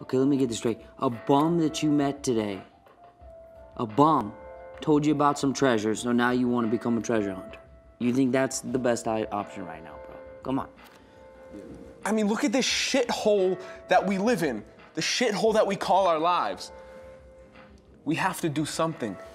Okay, let me get this straight. A bum that you met today, a bum, told you about some treasures, so now you want to become a treasure hunter. You think that's the best option right now, bro? Come on. I mean, look at this shithole that we live in. The shithole that we call our lives. We have to do something.